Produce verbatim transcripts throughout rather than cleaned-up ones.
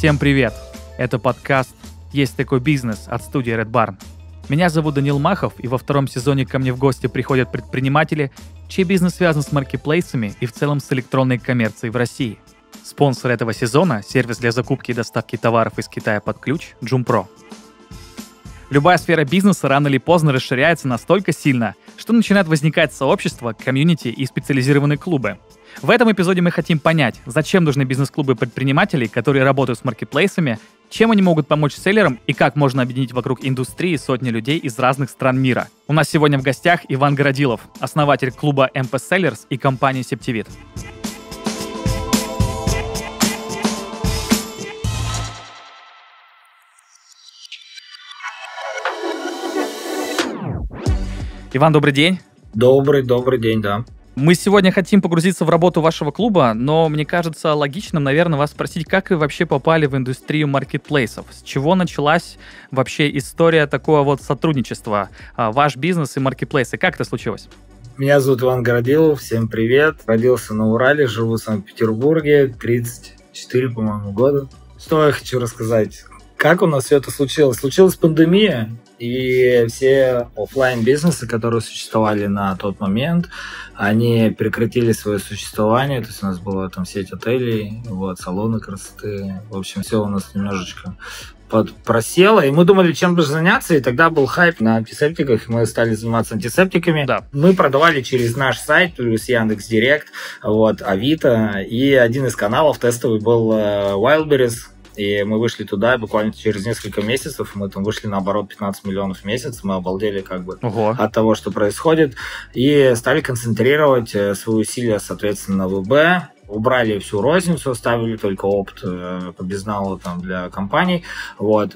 Всем привет! Это подкаст «Есть такой бизнес» от студии Red Barn. Меня зовут Данил Махов, и во втором сезоне ко мне в гости приходят предприниматели, чей бизнес связан с маркетплейсами и в целом с электронной коммерцией в России. Спонсор этого сезона – сервис для закупки и доставки товаров из Китая под ключ Джумпро. Любая сфера бизнеса рано или поздно расширяется настолько сильно, что начинает возникать сообщества, комьюнити и специализированные клубы. В этом эпизоде мы хотим понять, зачем нужны бизнес-клубы предпринимателей, которые работают с маркетплейсами, чем они могут помочь селлерам и как можно объединить вокруг индустрии сотни людей из разных стран мира. У нас сегодня в гостях Иван Городилов, основатель клуба эм пи Sellers и компании Septivit. Иван, добрый день. Добрый, добрый день, да. Мы сегодня хотим погрузиться в работу вашего клуба, но мне кажется логичным, наверное, вас спросить, как вы вообще попали в индустрию маркетплейсов? С чего началась вообще история такого вот сотрудничества? Ваш бизнес и маркетплейсы. Как это случилось? Меня зовут Иван Городилов, всем привет. Родился на Урале, живу в Санкт-Петербурге, тридцать четыре, по-моему, года. Что я хочу рассказать? Как у нас все это случилось? Случилась пандемия, и все офлайн-бизнесы, которые существовали на тот момент, они прекратили свое существование. То есть у нас была там сеть отелей, вот, салоны красоты. В общем, все у нас немножечко просело, и мы думали, чем бы заняться, и тогда был хайп на антисептиках, мы стали заниматься антисептиками. Да. Мы продавали через наш сайт, плюс Яндекс.Директ, вот, Авито, и один из каналов тестовый был Wildberries. И мы вышли туда, и буквально через несколько месяцев мы там вышли на оборот пятнадцать миллионов в месяц. Мы обалдели как бы Ого. от того, что происходит. И стали концентрировать свои усилия, соответственно, на ВБ. Убрали всю розницу, оставили только опт по безналу там для компаний. Вот.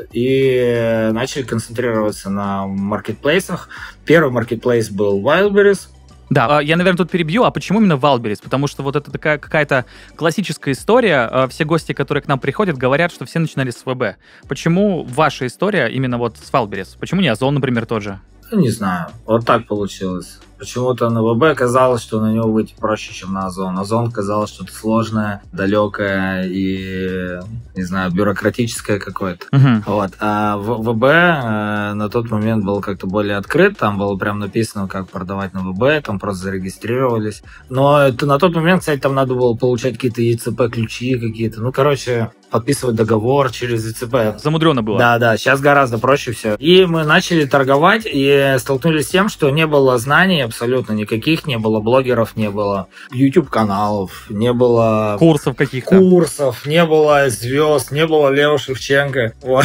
И начали концентрироваться на маркетплейсах. Первый маркетплейс был Wildberries. Да, я, наверное, тут перебью. А почему именно Wildberries? Потому что вот это такая какая-то классическая история. Все гости, которые к нам приходят, говорят, что все начинали с ВБ. Почему ваша история именно вот с Wildberries? Почему не Озон, например, тот же? Не знаю. Вот так получилось. Почему-то на ВБ казалось, что на него выйти проще, чем на Озон. Озон казалось что-то сложное, далекое и, не знаю, бюрократическое какое-то. Uh-huh. Вот. А в ВБ э, на тот момент был как-то более открыт. Там было прям написано, как продавать на ВБ. Там просто зарегистрировались. Но это, на тот момент, кстати, там надо было получать какие-то и цэ пэ-ключи какие-то. Ну, короче, подписывать договор через и цэ пэ. Замудрено было. Да, да. Сейчас гораздо проще все. И мы начали торговать и столкнулись с тем, что не было знаний абсолютно никаких, не было блогеров, не было YouTube-каналов, не было курсов каких-то. Курсов, не было звезд, не было Лео Шевченко. Вот.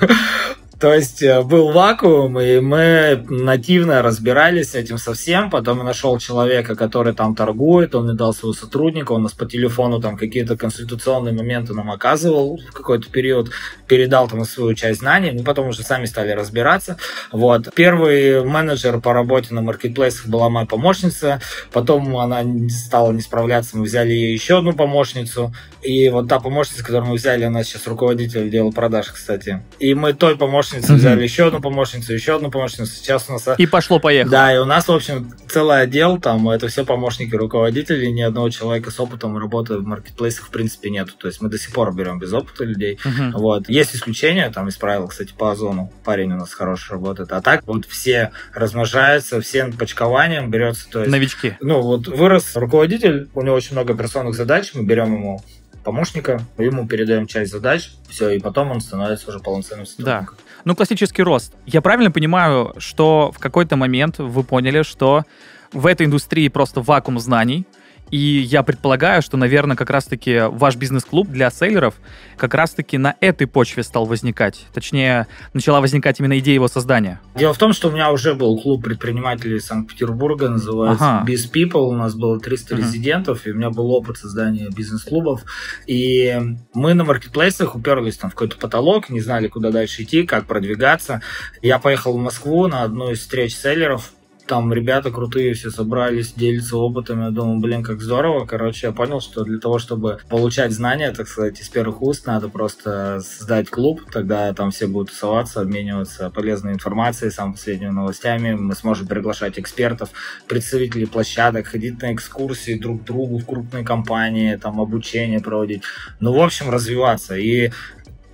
То есть был вакуум, и мы нативно разбирались с этим совсем. Потом я нашел человека, который там торгует, он мне дал своего сотрудника, он нас по телефону там какие-то консультационные моменты нам оказывал в какой-то период, передал там свою часть знаний, мы потом уже сами стали разбираться. Вот. Первый менеджер по работе на маркетплейсах была моя помощница, потом она стала не справляться, мы взяли ей еще одну помощницу, и вот та помощница, которую мы взяли, она сейчас руководитель отдела продаж, кстати. И мы той помощницей Mm-hmm. взяли еще одну помощницу, еще одну помощницу. Сейчас у нас... И пошло-поехало. Да, и у нас, в общем, целый отдел, там, это все помощники руководителей, ни одного человека с опытом работы в маркетплейсах в принципе нету. То есть мы до сих пор берем без опыта людей. Mm-hmm. Вот. Есть исключения, там, из правил, кстати, по Озону. Парень у нас хороший работает. А так вот все размножаются, все почкованием берется. То есть, новички. Ну, вот вырос руководитель, у него очень много операционных задач, мы берем ему помощника, ему передаем часть задач, все, и потом он становится уже полноценным сотрудником. Да. Ну, классический рост. Я правильно понимаю, что в какой-то момент вы поняли, что в этой индустрии просто вакуум знаний, и я предполагаю, что, наверное, как раз-таки ваш бизнес-клуб для селлеров как раз-таки на этой почве стал возникать. Точнее, начала возникать именно идея его создания. Дело в том, что у меня уже был клуб предпринимателей Санкт-Петербурга, называется ага. BizPeople. У нас было триста uh-huh. резидентов, и у меня был опыт создания бизнес-клубов. И мы на маркетплейсах уперлись там в какой-то потолок, не знали, куда дальше идти, как продвигаться. Я поехал в Москву на одну из встреч селлеров. Там ребята крутые все собрались, делятся опытом. Я думаю, блин, как здорово. Короче, я понял, что для того, чтобы получать знания, так сказать, из первых уст, надо просто создать клуб. Тогда там все будут тусоваться, обмениваться полезной информацией, самыми последними новостями. Мы сможем приглашать экспертов, представителей площадок, ходить на экскурсии друг к другу в крупные компании, там обучение проводить. Ну, в общем, развиваться. И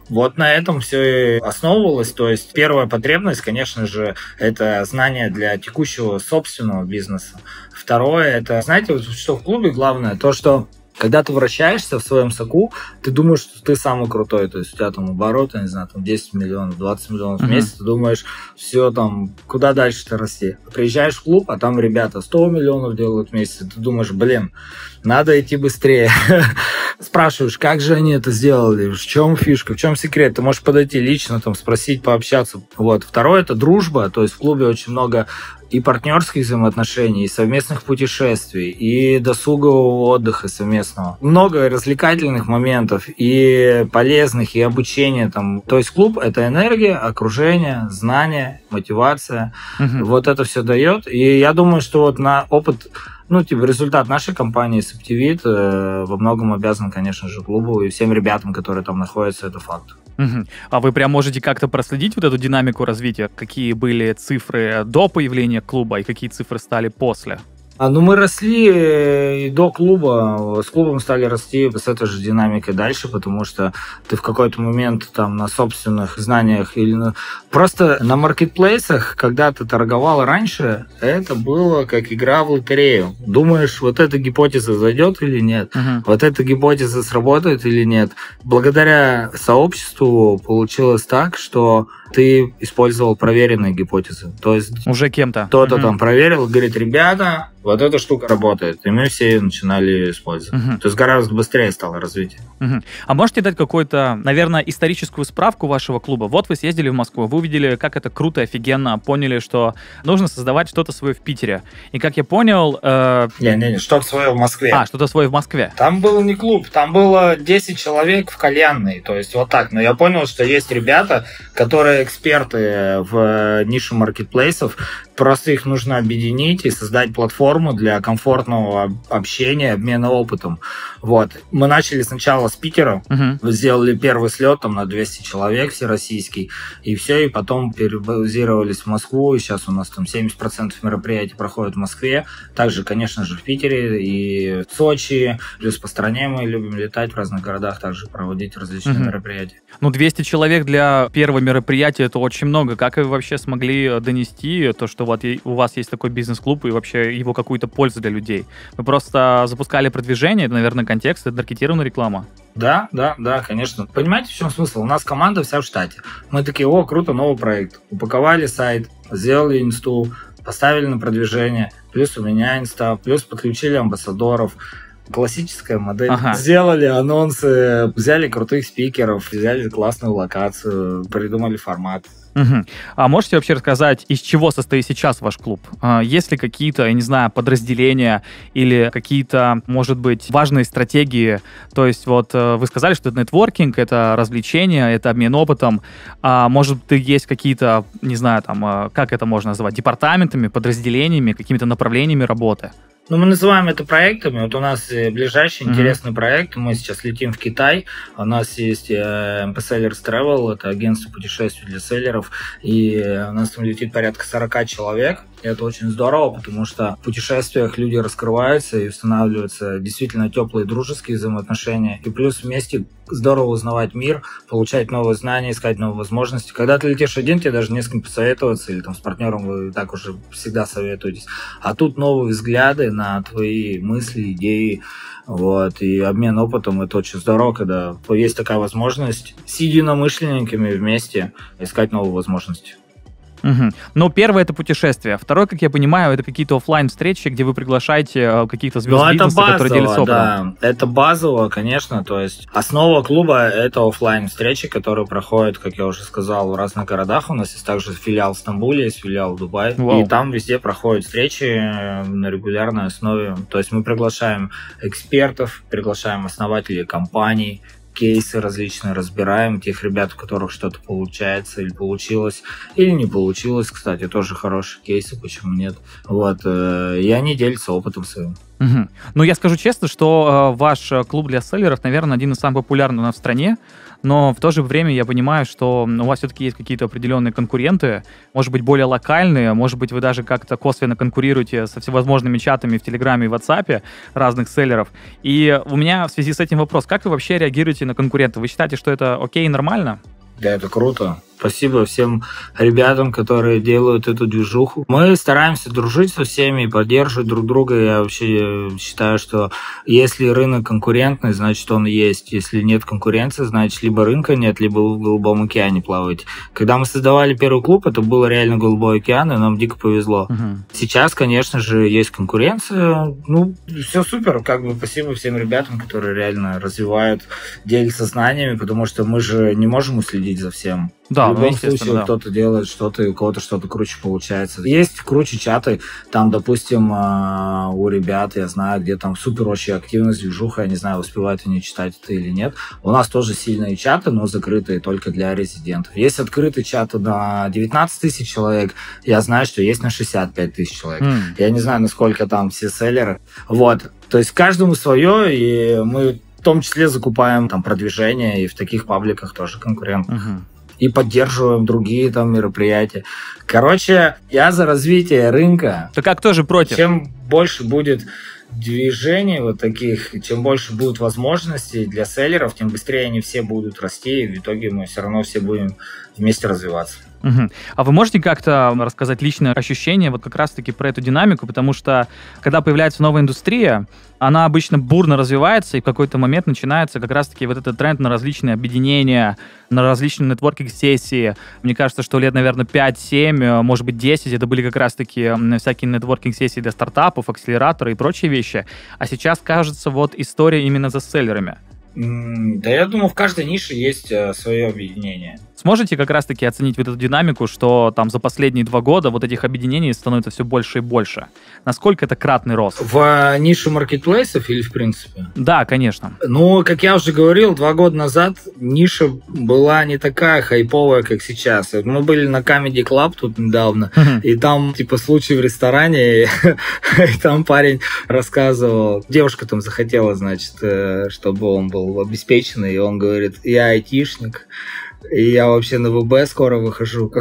Вот на этом все и основывалось. То есть первая потребность, конечно же, это знание для текущего собственного бизнеса. Второе, это, знаете, вот что в клубе главное, то, что когда ты вращаешься в своем соку, ты думаешь, что ты самый крутой. То есть у тебя там обороты, не знаю, там десять миллионов, двадцать миллионов в месяц, mm-hmm. ты думаешь, все там, куда дальше-то расти. Приезжаешь в клуб, а там ребята сто миллионов делают в месяц, ты думаешь, блин, надо идти быстрее. Спрашиваешь, как же они это сделали, в чем фишка, в чем секрет. Ты можешь подойти лично, там, спросить, пообщаться. Вот. Второе – это дружба. То есть в клубе очень много и партнерских взаимоотношений, и совместных путешествий, и досугового отдыха совместного. Много развлекательных моментов, и полезных, и обучения. Там. То есть клуб – это энергия, окружение, знания, мотивация. Угу. Вот это все дает. И я думаю, что вот на опыт... Ну, типа, результат нашей компании Septivit э, во многом обязан, конечно же, клубу и всем ребятам, которые там находятся, это факт. Угу. А вы прям можете как-то проследить вот эту динамику развития? Какие были цифры до появления клуба и какие цифры стали после? А, ну, мы росли и до клуба, с клубом стали расти с этой же динамикой дальше, потому что ты в какой-то момент там на собственных знаниях или на... Просто на маркетплейсах, когда ты торговал раньше, это было как игра в лотерею. Думаешь, вот эта гипотеза зайдет или нет, uh-huh. вот эта гипотеза сработает или нет. Благодаря сообществу получилось так, что ты использовал проверенные гипотезы. То есть уже кем-то. Кто-то uh-huh. там проверил, говорит, ребята, вот эта штука работает. И мы все ее начинали использовать. Uh-huh. То есть гораздо быстрее стало развитие. Uh-huh. А можете дать какую-то, наверное, историческую справку вашего клуба? Вот вы съездили в Москву, вы увидели, как это круто, офигенно, поняли, что нужно создавать что-то свое в Питере. И как я понял... Э... Не-не-не, что-то свое в Москве. А, что-то свое в Москве. Там был не клуб, там было десять человек в кальянной. То есть вот так. Но я понял, что есть ребята, которые эксперты в нише маркетплейсов, просто их нужно объединить и создать платформу для комфортного общения, обмена опытом. Вот. Мы начали сначала с Питера, uh-huh. сделали первый слет там на двести человек всероссийский, и все, и потом перебазировались в Москву, и сейчас у нас там семьдесят процентов мероприятий проходит в Москве, также, конечно же, в Питере и в Сочи, плюс по стране мы любим летать в разных городах, также проводить различные uh-huh. мероприятия. Ну, двести человек для первого мероприятия – это очень много. Как вы вообще смогли донести то, что вот у вас есть такой бизнес-клуб и вообще его какую-то пользу для людей? Вы просто запускали продвижение, это, наверное, контекст, это таргетированная реклама? Да, да, да, конечно. Понимаете, в чем смысл? У нас команда вся в штате. Мы такие, о, круто, новый проект. Упаковали сайт, сделали инсту, поставили на продвижение, плюс у меня инста, плюс подключили амбассадоров. Классическая модель. Ага. Сделали анонсы, взяли крутых спикеров, взяли классную локацию, придумали формат. Угу. А можете вообще рассказать, из чего состоит сейчас ваш клуб? Есть ли какие-то, я не знаю, подразделения или какие-то, может быть, важные стратегии? То есть вот вы сказали, что это нетворкинг, это развлечение, это обмен опытом. А может быть, есть какие-то, не знаю, там, как это можно называть, департаментами, подразделениями, какими-то направлениями работы? Ну, мы называем это проектами. Вот у нас ближайший интересный mm-hmm. проект. Мы сейчас летим в Китай. У нас есть эм пи Sellers Travel, это агентство путешествий для селлеров. И у нас там летит порядка сорок человек. И это очень здорово, потому что в путешествиях люди раскрываются и устанавливаются действительно теплые дружеские взаимоотношения. И плюс вместе здорово узнавать мир, получать новые знания, искать новые возможности. Когда ты летишь один, тебе даже не с кем посоветоваться, или там с партнером вы так уже всегда советуетесь. А тут новые взгляды на твои мысли, идеи. Вот, и обмен опытом — это очень здорово, когда есть такая возможность с единомышленниками вместе искать новые возможности. Угу. Ну, первое — это путешествие. Второе, как я понимаю, это какие-то офлайн встречи, где вы приглашаете каких-то звезд ну, бизнеса, базово, которые делятся опытом. Да, это базово, конечно. То есть основа клуба — это офлайн встречи, которые проходят, как я уже сказал, в разных городах. У нас есть также филиал в Стамбуле, есть филиал в Дубае. Вау. И там везде проходят встречи на регулярной основе. То есть мы приглашаем экспертов, приглашаем основателей компаний, кейсы различные разбираем, тех ребят, у которых что-то получается или получилось, или не получилось, кстати, тоже хорошие кейсы, почему нет. Вот, и они делятся опытом своим. Угу. Ну, я скажу честно, что э, ваш клуб для селлеров, наверное, один из самых популярных у нас в стране, но в то же время я понимаю, что у вас все-таки есть какие-то определенные конкуренты, может быть, более локальные, может быть, вы даже как-то косвенно конкурируете со всевозможными чатами в Телеграме и WhatsApp разных селлеров. И у меня в связи с этим вопрос, как вы вообще реагируете на конкурентов? Вы считаете, что это окей, нормально? Да, это круто. Спасибо всем ребятам, которые делают эту движуху. Мы стараемся дружить со всеми, поддерживать друг друга. Я вообще считаю, что если рынок конкурентный, значит он есть. Если нет конкуренции, значит либо рынка нет, либо вы в голубом океане плаваете. Когда мы создавали первый клуб, это было реально голубой океан, и нам дико повезло. Угу. Сейчас, конечно же, есть конкуренция. Ну, все супер. Как бы спасибо всем ребятам, которые реально развивают, делятся знаниями, потому что мы же не можем уследить за всем. Да, в любом ну, случае да. кто-то делает что-то, и у кого-то что-то круче получается. Есть круче чаты, там, допустим, у ребят, я знаю, где там супер очень активность, движуха, я не знаю, успевают они читать это или нет. У нас тоже сильные чаты, но закрытые только для резидентов. Есть открытые чаты на девятнадцать тысяч человек, я знаю, что есть на шестьдесят пять тысяч человек. Mm. Я не знаю, насколько там все селлеры. Вот, то есть каждому свое, и мы в том числе закупаем там продвижение, и в таких пабликах тоже конкурентных. Uh-huh. И поддерживаем другие там мероприятия. Короче, я за развитие рынка. Ты как тоже против? Чем больше будет движений вот таких, чем больше будут возможностей для селлеров, тем быстрее они все будут расти, и в итоге мы все равно все будем вместе развиваться. Угу. А вы можете как-то рассказать личное ощущение вот как раз-таки про эту динамику, потому что когда появляется новая индустрия, она обычно бурно развивается, и в какой-то момент начинается как раз-таки вот этот тренд на различные объединения, на различные нетворкинг-сессии. Мне кажется, что лет, наверное, пять-семь, может быть, десять, это были как раз-таки всякие нетворкинг-сессии для стартапов, акселераторы и прочие вещи. А сейчас, кажется, вот история именно за селлерами. Да, я думаю, в каждой нише есть свое объединение. Сможете как раз-таки оценить вот эту динамику, что там за последние два года вот этих объединений становится все больше и больше? Насколько это кратный рост? В нише маркетплейсов или в принципе? Да, конечно. Ну, как я уже говорил, два года назад ниша была не такая хайповая, как сейчас. Мы были на Comedy Club тут недавно, uh-huh. и там типа случай в ресторане, и, и там парень рассказывал, девушка там захотела, значит, чтобы он был обеспеченный, и он говорит, я айтишник, и я вообще на ВБ скоро выхожу.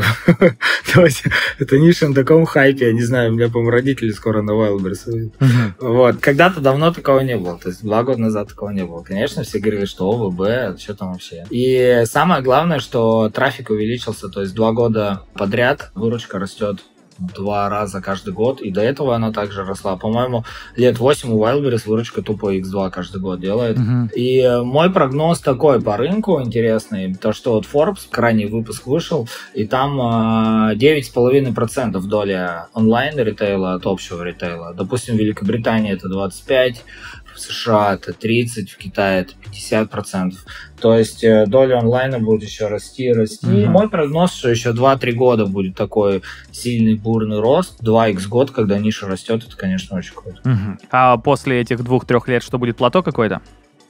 То есть это ниша на таком хайпе, я не знаю, у меня, по-моему, родители скоро на Wildberries выйдут. Uh-huh. Вот. Когда-то давно такого не было, то есть два года назад такого не было. Конечно, все говорили, что о, ВБ, что там вообще. И самое главное, что трафик увеличился, то есть два года подряд выручка растет два раза каждый год, и до этого она также росла. По-моему, лет восемь у Wildberries выручка тупо икс два каждый год делает. Uh-huh. И мой прогноз такой по рынку интересный, то что вот Forbes, крайний выпуск вышел, и там девять с половиной процентов доля онлайн-ритейла от общего ритейла. Допустим, в Великобритании это двадцать пять процентов, в США это тридцать процентов, в Китае это пятьдесят процентов. То есть доля онлайна будет еще расти, расти. Mm-hmm. Мой прогноз, что еще два-три года будет такой сильный бурный рост. два икс год, когда ниша растет, это, конечно, очень круто. Mm-hmm. А после этих двух-трех лет что будет, плато какой-то?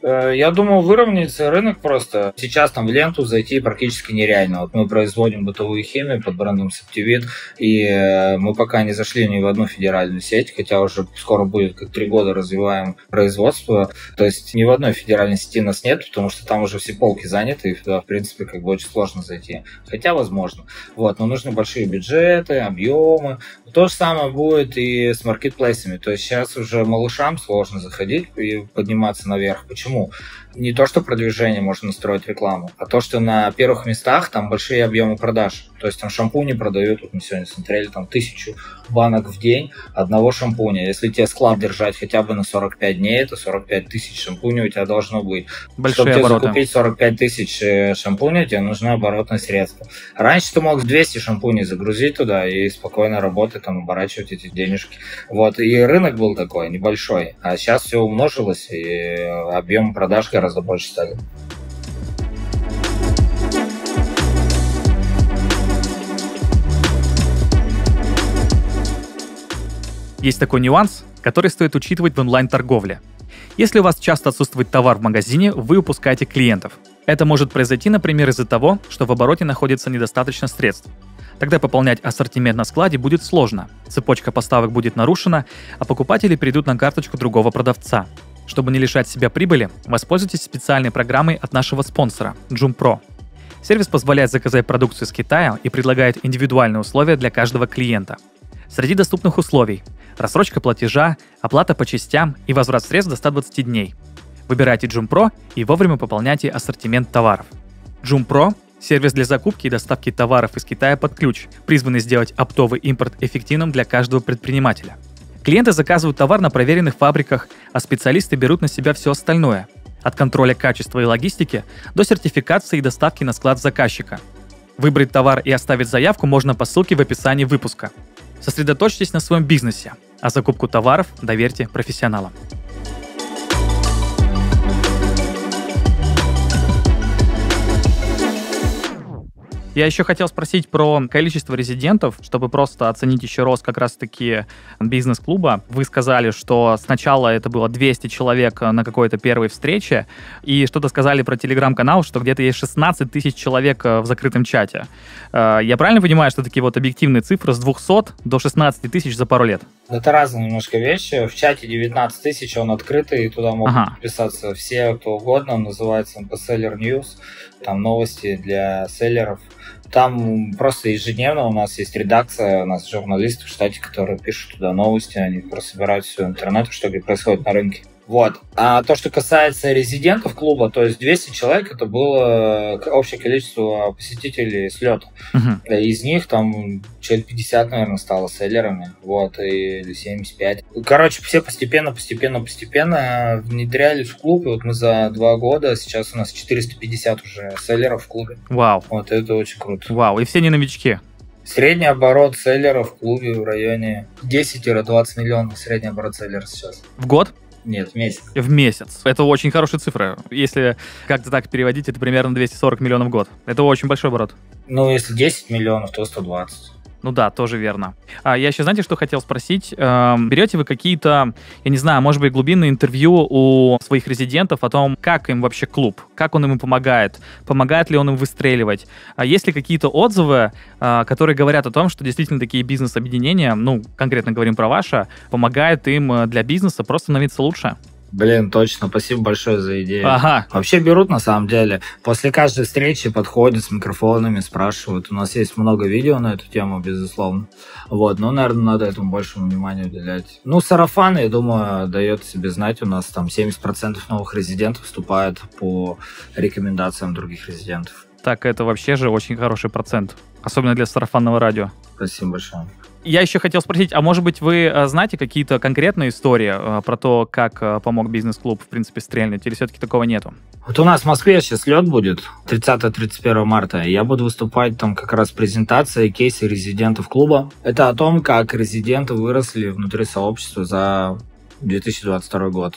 Я думаю, выровняется рынок просто. Сейчас там в ленту зайти практически нереально. Вот мы производим бытовую химию под брендом Septivit, и мы пока не зашли ни в одну федеральную сеть, хотя уже скоро будет как три года развиваем производство. То есть ни в одной федеральной сети нас нет, потому что там уже все полки заняты, и туда, в принципе, как бы очень сложно зайти. Хотя возможно. Вот, но нужны большие бюджеты, объемы. То же самое будет и с маркетплейсами. То есть сейчас уже малышам сложно заходить и подниматься наверх. Почему? Не то, что продвижение можно настроить рекламу, а то, что на первых местах там большие объемы продаж. То есть там шампуни продают, вот мы сегодня смотрели, там тысячу банок в день одного шампуня. Если тебе склад держать хотя бы на сорок пять дней, это сорок пять тысяч шампуней у тебя должно быть. Большие Чтобы обороты. тебе закупить сорок пять тысяч шампуней, тебе нужны оборотные средства. Раньше ты мог двести шампуней загрузить туда и спокойно работать, там, оборачивать эти денежки. Вот, и рынок был такой, небольшой. А сейчас все умножилось, и объем продаж гораздо больше стали. Есть такой нюанс, который стоит учитывать в онлайн-торговле. Если у вас часто отсутствует товар в магазине, вы упускаете клиентов. Это может произойти, например, из-за того, что в обороте находится недостаточно средств. Тогда пополнять ассортимент на складе будет сложно, цепочка поставок будет нарушена, а покупатели перейдут на карточку другого продавца. Чтобы не лишать себя прибыли, воспользуйтесь специальной программой от нашего спонсора JoomPro. Сервис позволяет заказать продукцию из Китая и предлагает индивидуальные условия для каждого клиента. Среди доступных условий – рассрочка платежа, оплата по частям и возврат средств до ста двадцати дней. Выбирайте JoomPro и вовремя пополняйте ассортимент товаров. JoomPro – сервис для закупки и доставки товаров из Китая под ключ, призванный сделать оптовый импорт эффективным для каждого предпринимателя. Клиенты заказывают товар на проверенных фабриках, а специалисты берут на себя все остальное – от контроля качества и логистики до сертификации и доставки на склад заказчика. Выбрать товар и оставить заявку можно по ссылке в описании выпуска. Сосредоточьтесь на своем бизнесе, а закупку товаров доверьте профессионалам. Я еще хотел спросить про количество резидентов, чтобы просто оценить еще рост как раз-таки бизнес-клуба. Вы сказали, что сначала это было двести человек на какой-то первой встрече, и что-то сказали про телеграм-канал, что где-то есть шестнадцать тысяч человек в закрытом чате. Я правильно понимаю, что такие вот объективные цифры с двухсот до шестнадцати тысяч за пару лет? Это разные немножко вещи. В чате девятнадцать тысяч, он открытый, и туда могут ага. подписаться все, кто угодно. Он называется эм пи Seller News. Там новости для селлеров. Там просто ежедневно у нас есть редакция, у нас журналисты в штате, которые пишут туда новости, они просто собирают все интернет, что происходит на рынке. Вот. А то, что касается резидентов клуба, то есть двести человек, это было общее количество посетителей слета. Uh-huh. Из них там человек пятьдесят, наверное, стало селлерами, вот, или семьдесят пять. Короче, все постепенно, постепенно, постепенно внедрялись в клуб, и вот мы за два года, сейчас у нас четыреста пятьдесят уже селлеров в клубе. Вау. Вот, это очень круто. Вау, и все не новички? Средний оборот селлеров в клубе в районе десять-двадцать миллионов, средний оборот селлера сейчас. В год? Нет, в месяц. В месяц. Это очень хорошая цифра. Если как-то так переводить, это примерно двести сорок миллионов в год. Это очень большой оборот. Ну, если десять миллионов, то сто двадцать. Ну да, тоже верно. А я еще, знаете, что хотел спросить? Эм, берете вы какие-то, я не знаю, может быть, глубинные интервью у своих резидентов о том, как им вообще клуб, как он им помогает, помогает ли он им выстреливать? А есть ли какие-то отзывы, э, которые говорят о том, что действительно такие бизнес-объединения, ну, конкретно говорим про ваше, помогают им для бизнеса просто становиться лучше? Блин, точно, спасибо большое за идею. Ага. Вообще берут, на самом деле. После каждой встречи подходят с микрофонами, спрашивают. У нас есть много видео на эту тему, безусловно. Вот, но, наверное, надо этому большему вниманию уделять. Ну, сарафан, я думаю, дает себе знать. У нас там семьдесят процентов новых резидентов вступает по рекомендациям других резидентов. Так, это вообще же очень хороший процент. Особенно для сарафанного радио. Спасибо большое. Я еще хотел спросить, а может быть вы знаете какие-то конкретные истории про то, как помог бизнес-клуб, в принципе, стрельнуть, или все-таки такого нету? Вот у нас в Москве сейчас лед будет тридцатого-тридцать первого марта, и я буду выступать там как раз презентация кейса резидентов клуба. Это о том, как резиденты выросли внутри сообщества за две тысячи двадцать второй год.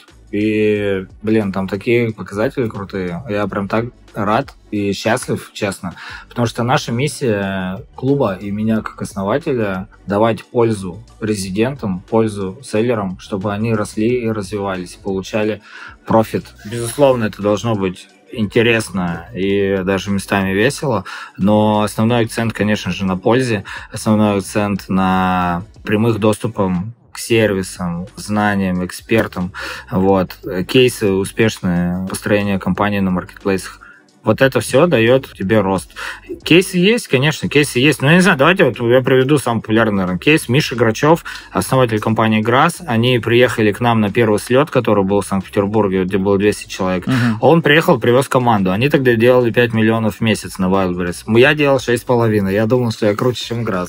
И, блин, там такие показатели крутые. Я прям так рад и счастлив, честно. Потому что наша миссия клуба и меня как основателя давать пользу резидентам, пользу селлерам, чтобы они росли и развивались, получали профит. Безусловно, это должно быть интересно и даже местами весело, но основной акцент, конечно же, на пользе, основной акцент на прямых доступах к сервисам, знаниям, экспертам. Вот. Кейсы успешные, построение компании на маркетплейсах. Вот это все дает тебе рост. Кейсы есть, конечно, кейсы есть. Но я не знаю, давайте вот я приведу самый популярный, наверное, кейс. Миша Грачев, основатель компании Грасс. Они приехали к нам на первый слет, который был в Санкт-Петербурге, где было двести человек. Uh-huh. Он приехал, привез команду. Они тогда делали пять миллионов в месяц на Wildberries. Я делал шесть с половиной. Я думал, что я круче, чем Грасс.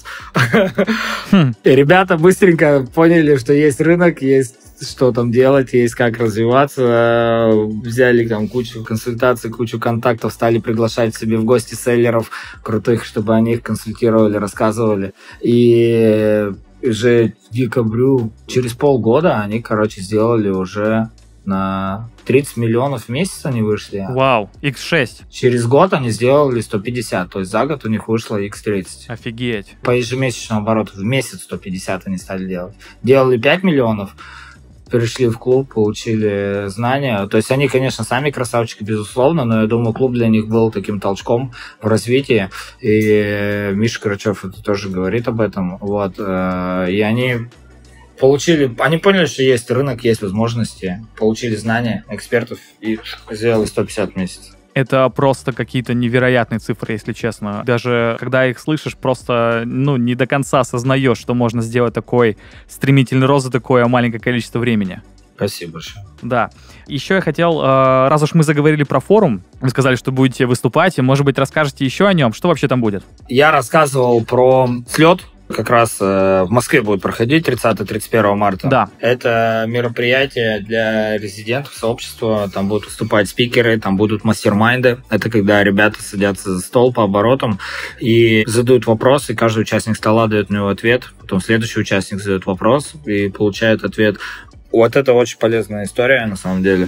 И ребята быстренько поняли, что есть рынок, есть что там делать, есть как развиваться. Взяли там кучу консультаций, кучу контактов, стали приглашать себе в гости селлеров крутых, чтобы они их консультировали, рассказывали. И уже в декабрю, через полгода они, короче, сделали уже на тридцать миллионов в месяц они вышли. Вау, икс шесть. Через год они сделали сто пятьдесят, то есть за год у них вышло икс тридцать. Офигеть. По ежемесячному обороту в месяц сто пятьдесят они стали делать. Делали пять миллионов, перешли в клуб, получили знания. То есть они, конечно, сами красавчики, безусловно, но я думаю, клуб для них был таким толчком в развитии. И Миша Карачев это тоже говорит об этом. Вот. И они получили, они поняли, что есть рынок, есть возможности, получили знания экспертов и сделали сто пятьдесят в месяц. Это просто какие-то невероятные цифры, если честно. Даже когда их слышишь, просто ну, не до конца осознаешь, что можно сделать такой стремительный рост за такое маленькое количество времени. Спасибо большое. Да. Еще я хотел, раз уж мы заговорили про форум, вы сказали, что будете выступать, и, может быть, расскажете еще о нем. Что вообще там будет? Я рассказывал про слет. Как раз э, в Москве будет проходить тридцатого тридцать первого марта. Да. Это мероприятие для резидентов сообщества. Там будут выступать спикеры, там будут мастер-майнды. Это когда ребята садятся за стол по оборотам и задают вопросы. Каждый участник стола дает на него ответ. Потом следующий участник задает вопрос и получает ответ. Вот это очень полезная история, на самом деле.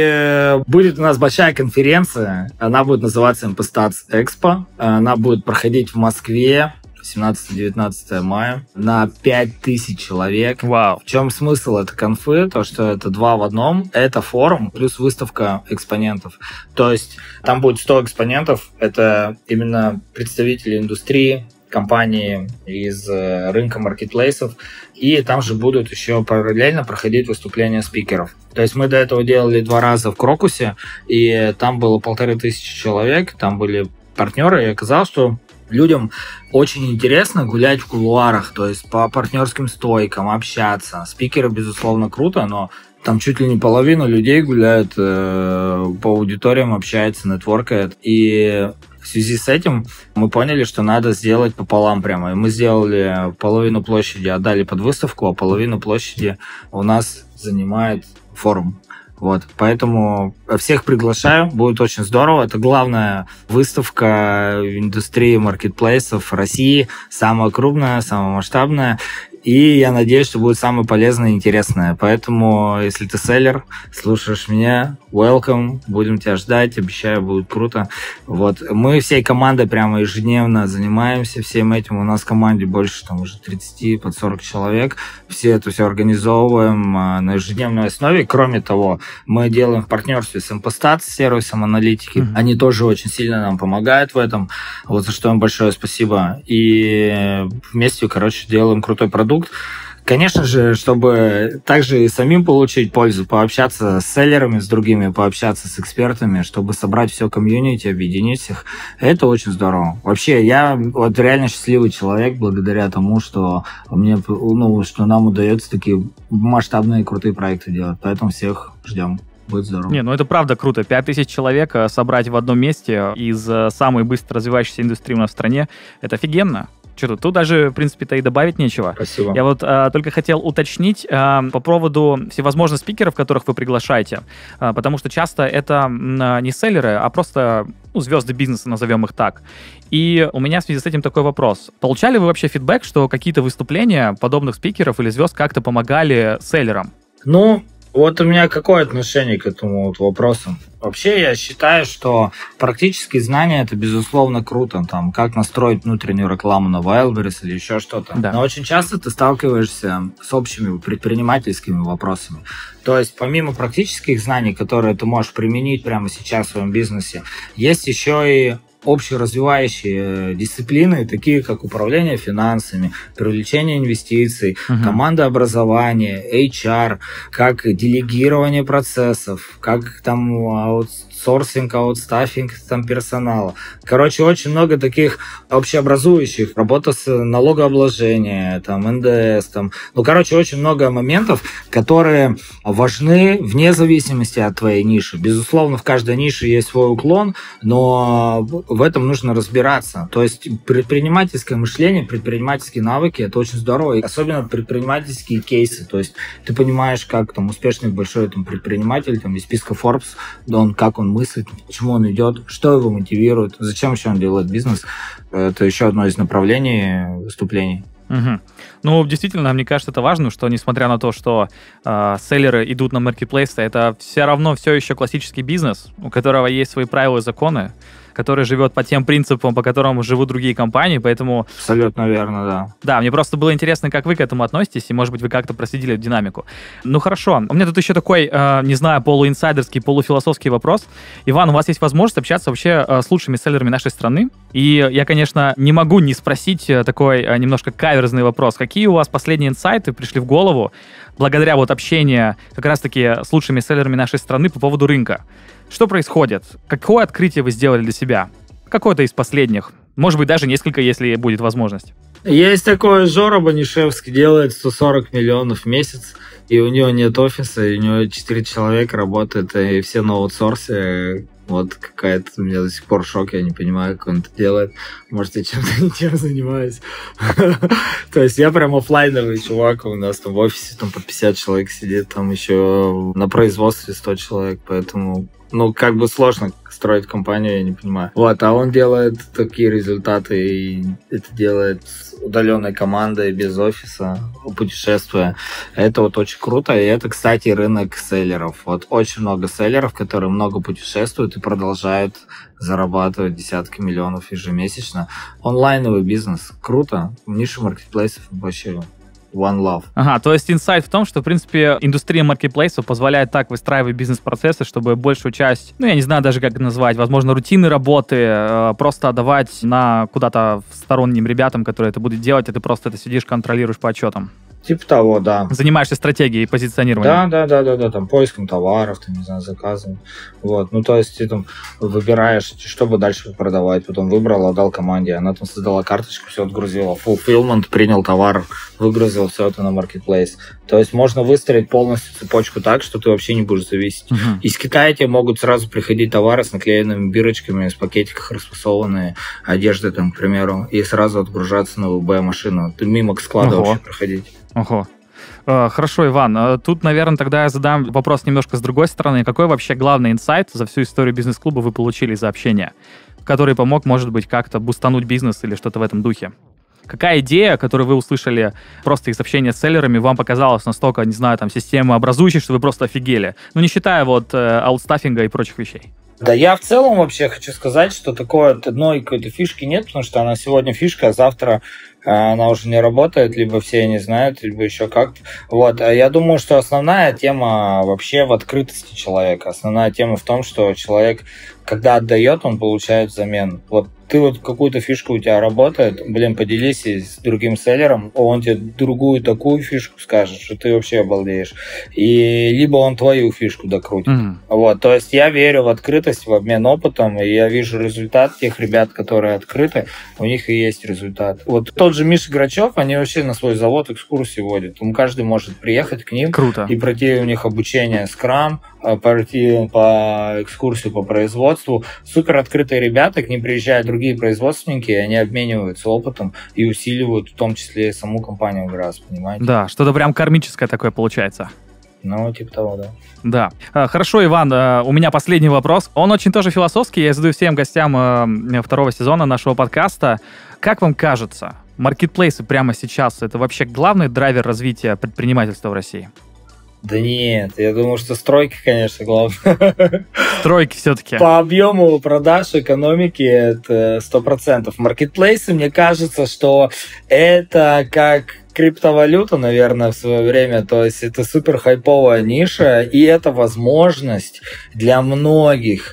И будет у нас большая конференция. Она будет называться Impastats Expo. Она будет проходить в Москве семнадцатого-девятнадцатого мая на пять тысяч человек. Вау. В чем смысл этой конфы? То, что это два в одном. Это форум плюс выставка экспонентов. То есть там будет сто экспонентов. Это именно представители индустрии, компании из рынка маркетплейсов. И там же будут еще параллельно проходить выступления спикеров. То есть мы до этого делали два раза в Крокусе, и там было полторы тысячи человек. Там были партнеры, и оказалось, что людям очень интересно гулять в кулуарах, то есть по партнерским стойкам, общаться. Спикеры, безусловно, круто, но там чуть ли не половина людей гуляет э, по аудиториям, общается, нетворкает. И в связи с этим мы поняли, что надо сделать пополам прямо. И мы сделали половину площади, отдали под выставку, а половину площади у нас занимает форум. Вот, поэтому всех приглашаю, будет очень здорово. Это главная выставка в индустрии маркетплейсов России, самая крупная, самая масштабная. И я надеюсь, что будет самое полезное и интересное. Поэтому, если ты селлер, слушаешь меня, welcome, будем тебя ждать, обещаю, будет круто. Вот. Мы всей командой прямо ежедневно занимаемся всем этим. У нас в команде больше там уже тридцать под сорок человек. Все это все организовываем на ежедневной основе. Кроме того, мы делаем в партнерстве с Impastats, сервисом аналитики. Mm-hmm. Они тоже очень сильно нам помогают в этом. Вот за что им большое спасибо. И вместе, короче, делаем крутой продукт. Конечно же, чтобы также и самим получить пользу, пообщаться с селлерами, с другими, пообщаться с экспертами, чтобы собрать все комьюнити, объединить всех, это очень здорово. Вообще, я вот реально счастливый человек благодаря тому, что мне, ну, что нам удается такие масштабные крутые проекты делать. Поэтому всех ждем. Будет здорово. Не, ну это правда круто. Пять тысяч человек собрать в одном месте из самой быстро развивающейся индустрии у нас в стране, это офигенно. Что тут? Тут даже, в принципе-то, и добавить нечего. Спасибо. Я вот а, только хотел уточнить а, по поводу всевозможных спикеров, которых вы приглашаете, а, потому что часто это а, не селлеры, а просто ну, звезды бизнеса, назовем их так. И у меня в связи с этим такой вопрос. Получали вы вообще фидбэк, что какие-то выступления подобных спикеров или звезд как-то помогали селлерам? Ну, вот у меня какое отношение к этому вот вопросу? Вообще, я считаю, что практические знания – это, безусловно, круто. Там, как настроить внутреннюю рекламу на Wildberries или еще что-то. Да. Но очень часто ты сталкиваешься с общими предпринимательскими вопросами. То есть, помимо практических знаний, которые ты можешь применить прямо сейчас в своем бизнесе, есть еще и общеразвивающие дисциплины, такие как управление финансами, привлечение инвестиций, uh-huh. командообразование, эйч ар, как делегирование процессов, как там аутсорсинг, аутстаффинг там персонала. Короче, очень много таких общеобразующих, работа с налогообложением, там, эн дэ эс, там, ну, короче, очень много моментов, которые важны вне зависимости от твоей ниши. Безусловно, в каждой нише есть свой уклон, но в этом нужно разбираться. То есть предпринимательское мышление, предпринимательские навыки, это очень здорово, и особенно предпринимательские кейсы. То есть ты понимаешь, как там успешный большой там, предприниматель там, из списка Forbes, да, он, как он мыслит, почему он идет, что его мотивирует, зачем еще он делает бизнес. Это еще одно из направлений выступлений. Угу. Ну, действительно, мне кажется, это важно, что несмотря на то, что э, селлеры идут на маркетплейсы, это все равно все еще классический бизнес, у которого есть свои правила и законы, который живет по тем принципам, по которым живут другие компании, поэтому... Абсолютно верно, да. Да, мне просто было интересно, как вы к этому относитесь, и, может быть, вы как-то проследили эту динамику. Ну, хорошо. У меня тут еще такой, э, не знаю, полуинсайдерский, полуфилософский вопрос. Иван, у вас есть возможность общаться вообще э, с лучшими селлерами нашей страны, и я, конечно, не могу не спросить такой э, немножко каверзный вопрос. Какие у вас последние инсайты пришли в голову благодаря вот общению как раз-таки с лучшими селлерами нашей страны по поводу рынка? Что происходит? Какое открытие вы сделали для себя? Какое-то из последних? Может быть, даже несколько, если будет возможность. Есть такой Жора Банишевский, делает сто сорок миллионов в месяц, и у него нет офиса, и у него четыре человека работают, и все на аутсорсе. Вот какая-то у меня до сих пор шок, я не понимаю, как он это делает. Может, я чем-то не тем занимаюсь. То есть я прям оффлайновый чувак, у нас там в офисе там по пятьдесят человек сидит, там еще на производстве сто человек, поэтому, ну, как бы сложно строить компанию, я не понимаю. Вот, а он делает такие результаты, и это делает с удаленной командой, без офиса, путешествуя. Это вот очень круто, и это, кстати, рынок селлеров. Вот очень много селлеров, которые много путешествуют и продолжают зарабатывать десятки миллионов ежемесячно. Онлайновый бизнес. Круто. В нише маркетплейсов вообще one love. Ага, то есть инсайт в том, что, в принципе, индустрия маркетплейсов позволяет так выстраивать бизнес-процессы, чтобы большую часть, ну, я не знаю даже, как это назвать, возможно, рутинной работы э, просто отдавать на куда-то сторонним ребятам, которые это будут делать, и ты просто это сидишь, контролируешь по отчетам. Типа того, да. Занимаешься стратегией позиционирования. Да, да, да, да, да, там поиском товаров, там, не знаю, заказом. Вот, ну, то есть ты там выбираешь, чтобы дальше продавать, потом выбрал, отдал команде, она там создала карточку, все отгрузила, fulfillment, принял товар, выгрузил все это на marketplace. То есть можно выстроить полностью цепочку так, что ты вообще не будешь зависеть. Uh-huh. Из Китая тебе могут сразу приходить товары с наклеенными бирочками, с пакетиках расфасованные одежды, там, к примеру, и сразу отгружаться на ВБ-машину. Ты мимо к складу uh-huh. вообще проходить. Ого. Хорошо, Иван. Тут, наверное, тогда я задам вопрос немножко с другой стороны. Какой вообще главный инсайт за всю историю бизнес-клуба вы получили за общение, который помог, может быть, как-то бустануть бизнес или что-то в этом духе? Какая идея, которую вы услышали просто из общения с селлерами, вам показалась настолько, не знаю, там, системообразующей, что вы просто офигели? Ну, не считая вот аутстаффинга и прочих вещей. Да я в целом вообще хочу сказать, что такой одной какой-то фишки нет, потому что она сегодня фишка, а завтра она уже не работает, либо все не знают, либо еще как-то. Вот. Я думаю, что основная тема вообще в открытости человека. Основная тема в том, что человек, когда отдает, он получает взамен. Вот ты вот какую-то фишку у тебя работает, блин, поделись с другим селлером, он тебе другую такую фишку скажет, что ты вообще обалдеешь. И либо он твою фишку докрутит. Mm-hmm. Вот. То есть я верю в открытость, в обмен опытом, и я вижу результат тех ребят, которые открыты, у них и есть результат. Вот тот же Миша Грачев, они вообще на свой завод экскурсии водят. Там каждый может приехать к ним. Круто. И пройти у них обучение скрам, пройти по экскурсию по производству. Супер открытые ребята, к ним приезжают другие производственники, и они обмениваются опытом и усиливают в том числе и саму компанию ГРАС, понимаете? Да, что-то прям кармическое такое получается. Ну, типа того, да. Да. Хорошо, Иван, у меня последний вопрос. Он очень тоже философский, я задаю всем гостям второго сезона нашего подкаста. Как вам кажется, маркетплейсы прямо сейчас — это вообще главный драйвер развития предпринимательства в России? Да нет, я думаю, что стройки, конечно, главное. Стройки все-таки. По объему продаж экономики это сто процентов. Маркетплейсы, мне кажется, что это как криптовалюта, наверное, в свое время. То есть это супер хайповая ниша, и это возможность для многих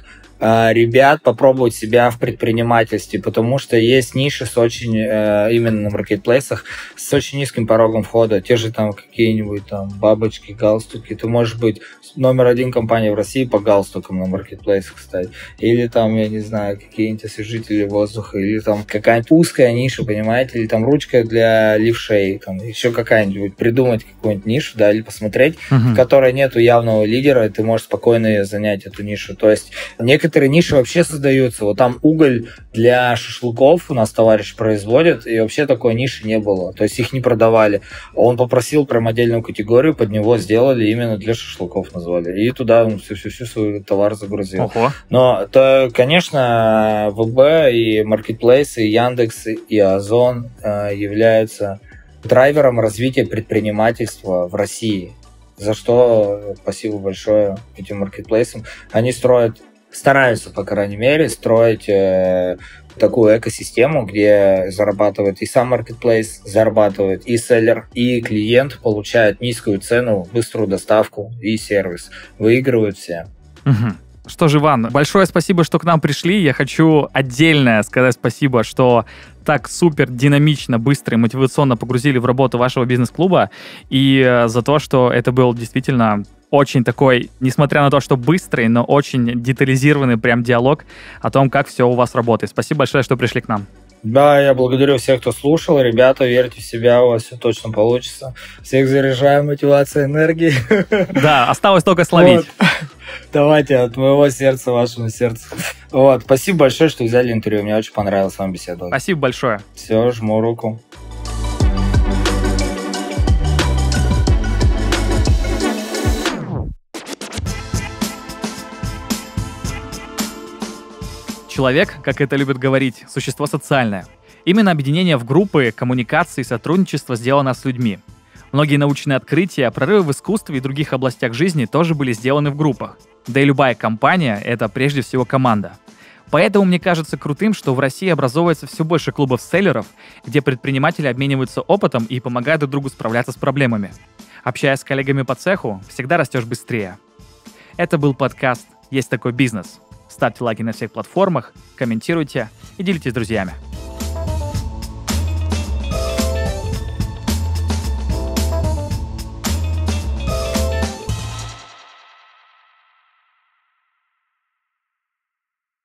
ребят попробовать себя в предпринимательстве, потому что есть ниши с очень, именно на маркетплейсах, с очень низким порогом входа. Те же там какие-нибудь там бабочки, галстуки. Ты можешь быть номер один компания в России по галстукам на маркетплейсах, кстати. Или там, я не знаю, какие-нибудь освежители воздуха, или там какая-нибудь узкая ниша, понимаете, или там ручка для левшей, там еще какая-нибудь, придумать какую-нибудь нишу, да, или посмотреть, uh-huh. в которой нету явного лидера, и ты можешь спокойно ее занять, эту нишу. То есть некоторые Некоторые ниши вообще создаются. Вот там уголь для шашлыков у нас товарищ производит, и вообще такой ниши не было. То есть их не продавали. Он попросил прям отдельную категорию, под него сделали именно для шашлыков назвали. И туда он всю-всю свой товар загрузил. Ого. Но, то, конечно, ВБ и маркетплейсы, и Яндекс, и Озон э, являются драйвером развития предпринимательства в России. За что спасибо большое этим маркетплейсам. Они строят стараются, по крайней мере, строить э, такую экосистему, где зарабатывает и сам маркетплейс, зарабатывает и селлер, и клиент получает низкую цену, быструю доставку и сервис. Выигрывают все. Угу. Что же, Иван, большое спасибо, что к нам пришли. Я хочу отдельно сказать спасибо, что так супер динамично, быстро и мотивационно погрузили в работу вашего бизнес-клуба, и за то, что это был действительно очень такой, несмотря на то, что быстрый, но очень детализированный прям диалог о том, как все у вас работает. Спасибо большое, что пришли к нам. Да, я благодарю всех, кто слушал. Ребята, верьте в себя, у вас все точно получится. Всех заряжаю мотивацией, энергией. Да, осталось только словить. Вот. Давайте от моего сердца вашему сердцу. Вот, спасибо большое, что взяли интервью. Мне очень понравилось с вами беседовать. Спасибо большое. Все, жму руку. Человек, как это любят говорить, существо социальное. Именно объединение в группы, коммуникации и сотрудничество сделано с людьми. Многие научные открытия, прорывы в искусстве и других областях жизни тоже были сделаны в группах. Да и любая компания — это прежде всего команда. Поэтому мне кажется крутым, что в России образовывается все больше клубов-селлеров, где предприниматели обмениваются опытом и помогают друг другу справляться с проблемами. Общаясь с коллегами по цеху, всегда растешь быстрее. Это был подкаст «Есть такой бизнес». Ставьте лайки на всех платформах, комментируйте и делитесь с друзьями.